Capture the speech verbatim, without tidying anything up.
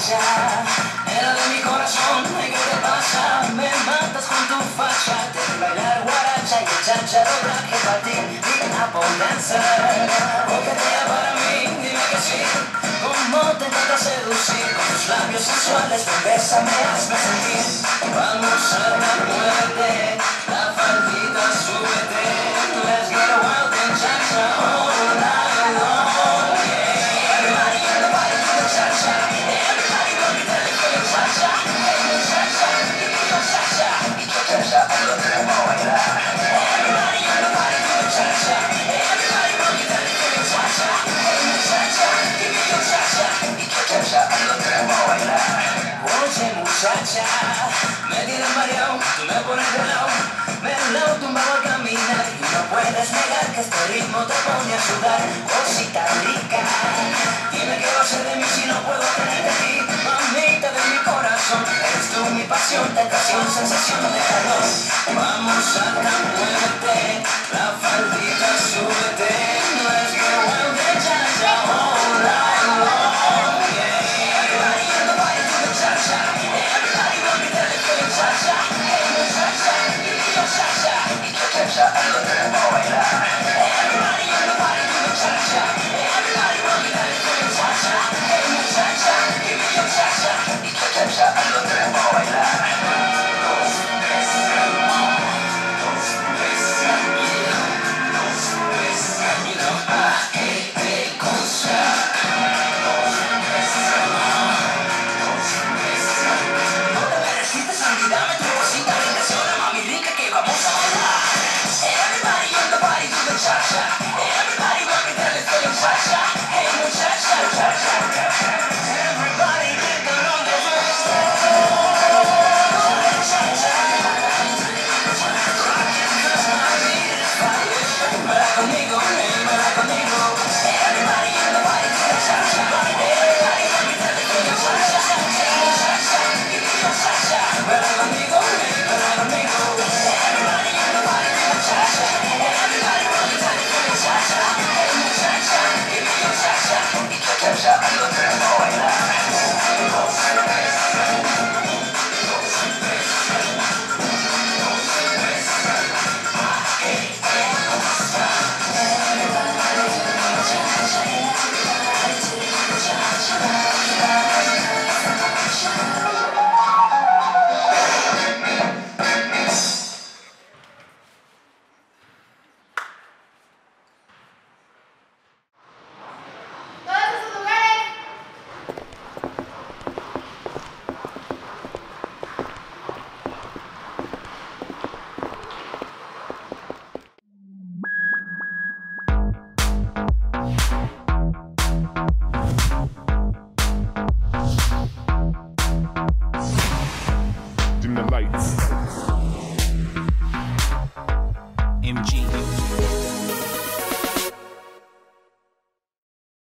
muchacha, era de mi corazón. ¿Qué te pasa? Me matas con tu facha. Te voy a bailar guaracha y el chácharo traje para ti. Digna pole dancer, porque te para mí, dime que sí. ¿Cómo te intenta seducir? Con tus labios sensuales, ven, bésame, hazme sentir. Vamos a la muerte, la faldita súbete. Let's get wild and cha-cha all night long, yeah. Everybody in the body do the cha-cha. Everybody go me tell it for the cha-cha. Hey muchacha, give me your cha-cha. Y cha-cha, lo queremos bailar. Everybody in the body do the cha-cha. Everybody go me tell it for the cha-cha. Hey muchacha, give me your cha-cha. Y cha-cha, lo queremos bailar. Oye muchacha, me tienes mareado, tú me pones de lado. Me lo tumbado al caminar y no puedes negar que este ritmo te pone a sudar. Cosita rica, dime qué va a ser de mí si no puedo tenerte aquí. Mamita de mi corazón, eres tú mi pasión, tentación, sensación de calor. Vamos a la muerte, la faldita súbete. Let's get wild and cha-cha all night long, yeah. Everybody in the body do the cha-cha. Everybody want me tell it for the cha-cha. Hey muchacha, give me your cha-cha. Y cha-cha, lo queremos bailar. Everybody in the body do the cha-cha. Everybody want me tell it for the cha-cha. Hey muchacha, give me your cha-cha. Y cha-cha, lo queremos bailar. Dos veces, dos veces, dos veces, you know, ah, eh, eh, cosa. Dos veces, dos veces. No te me resistes, Andy, dame tu cosita, bendición, mami rica que vamos a bailar. Everybody in the body do the cha-cha. Everybody want me tell it for the cha-cha. Hey muchacha, cha-cha. Everybody get the longa first. Baila conmigo, hey, baila conmigo. Everybody in the body do the cha-cha. Everybody want me tell it for the cha-cha. Hey muchacha, give me your cha-cha. Baila conmigo, hey, baila conmigo. Everybody in the body do the cha-cha. Everybody want me tell it for the cha-cha. Hey muchacha, give me your cha-cha. Y cha-cha, lo queremos bailar. Dos veces, dos veces, dos veces. Ah, eh, eh, cosa. Everybody do the cha-cha. Everybody do the cha-cha. Dim the lights. M G